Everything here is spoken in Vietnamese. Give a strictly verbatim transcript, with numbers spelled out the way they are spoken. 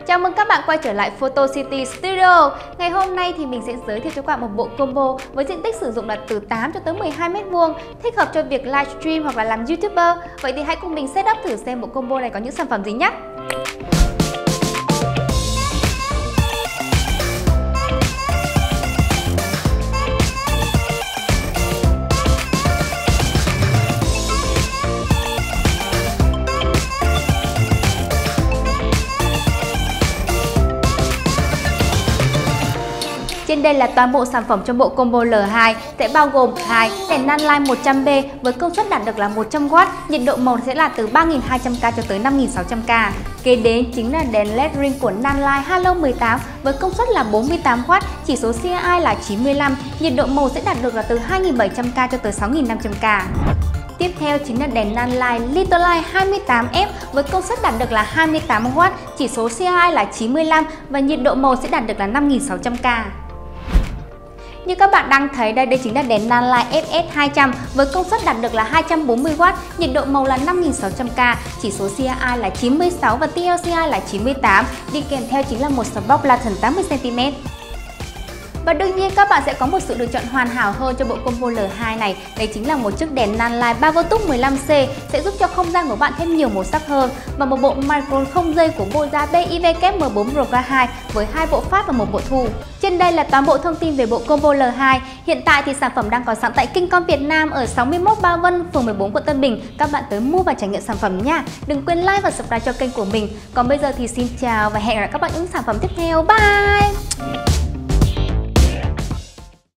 Chào mừng các bạn quay trở lại Photo City Studio. Ngày hôm nay thì mình sẽ giới thiệu cho các bạn một bộ combo với diện tích sử dụng là từ tám cho tới mười hai mét vuông, thích hợp cho việc livestream hoặc là làm YouTuber. Vậy thì hãy cùng mình setup thử xem bộ combo này có những sản phẩm gì nhé. Trên đây là toàn bộ sản phẩm trong bộ combo L hai, sẽ bao gồm hai đèn Nanlite một trăm B với công suất đạt được là một trăm oát, nhiệt độ màu sẽ là từ ba nghìn hai trăm K cho tới năm nghìn sáu trăm K. Kế đến chính là đèn led ring của Nanlite Halo mười tám với công suất là bốn mươi tám oát, chỉ số xê i là chín mươi lăm, nhiệt độ màu sẽ đạt được là từ hai nghìn bảy trăm K cho tới sáu nghìn năm trăm K. Tiếp theo chính là đèn Nanlite Little hai mươi tám F với công suất đạt được là hai mươi tám oát, chỉ số xê i là chín mươi lăm và nhiệt độ màu sẽ đạt được là năm nghìn sáu trăm K. Như các bạn đang thấy đây, đây chính là đèn Nanlite F S hai trăm với công suất đạt được là hai trăm bốn mươi oát, nhiệt độ màu là năm nghìn sáu trăm K, chỉ số xê i là chín mươi sáu và tê lờ xê i là chín mươi tám, đi kèm theo chính là một spot lantern tám mươi xăng ti mét. Và đương nhiên các bạn sẽ có một sự lựa chọn hoàn hảo hơn cho bộ combo L hai này, đấy chính là một chiếc đèn Nanlite Bavutung mười lăm C sẽ giúp cho không gian của bạn thêm nhiều màu sắc hơn, và một bộ microphone không dây của Boya B I W M bốn Pro K hai với hai bộ phát và một bộ thu. Trên đây là toàn bộ thông tin về bộ combo L hai. Hiện tại thì sản phẩm đang có sẵn tại Kingcom Việt Nam ở sáu mươi mốt Ba Vân, phường mười bốn, quận Tân Bình. Các bạn tới mua và trải nghiệm sản phẩm nha. Đừng quên like và subscribe cho kênh của mình. Còn bây giờ thì xin chào và hẹn gặp lại các bạn những sản phẩm tiếp theo. Bye!